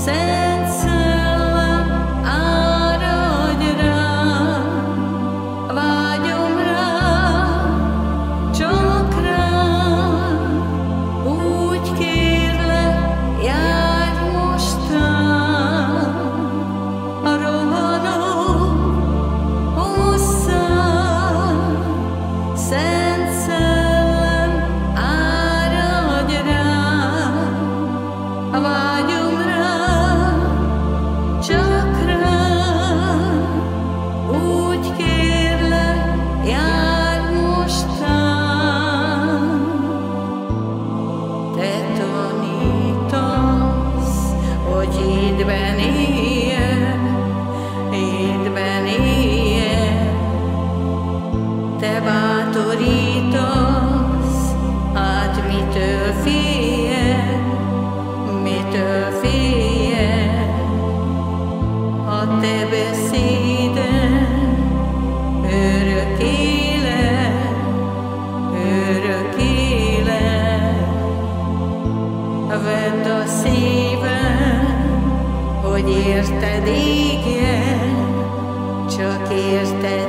Szent Szellem, áradj rám, vágyom rám, csak rám, úgy kérlek, járj most rám, a rohanok hozzám. Szent Szellem, áradj rám, vágyom rám, csak rám, úgy kérlek, járj most rám. Te tanítasz, hogy hitben éljek, hitben éljek. Te bátorítasz, hát mitől féljek, mitől féljek. A te beszéded örök élet, örök élet. Vedd a szívem, hogy érted égjen, csak érted